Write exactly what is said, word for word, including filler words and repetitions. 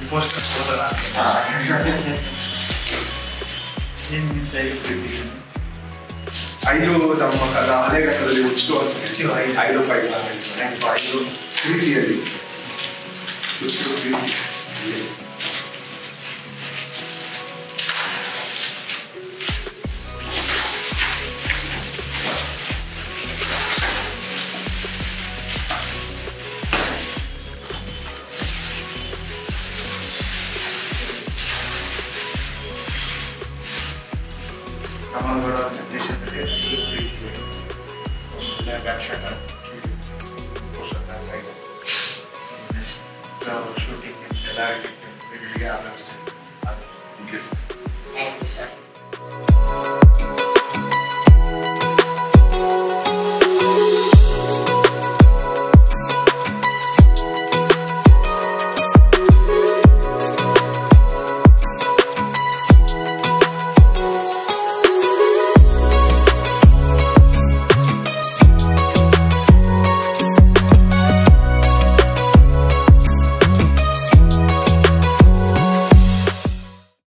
poster photo ಏನು miss ಆಗಿ ಪ್ರೀತಿ ಐದು ನಮ್ಮ ಕಲಾ ಹಳೆಗಟ್ಟದಲ್ಲಿ ಹುಚ್ಚು ಅಂತ ಹೆಚ್ಚು ಐದು ಫೈವ್ ಐದು ಪ್ರೀತಿಯಲ್ಲಿ ಹುಚ್ಚು ಪ್ರೀತಿ ನಮ್ಮಗಳ ದೇಶದಲ್ಲಿ ಐದು ಪ್ರೀತಿಗೆ ವ್ಯಾಖ್ಯಾನ ಶೂಟಿಂಗ್ ಎಲ್ಲ ಆಗುತ್ತೆ ಆಗುತ್ತೆ